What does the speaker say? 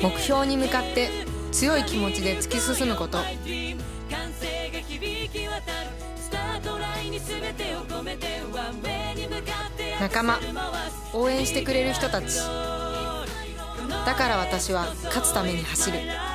目標に向かって強い気持ちで突き進むこと。仲間、応援してくれる人たち。だから私は勝つために走る。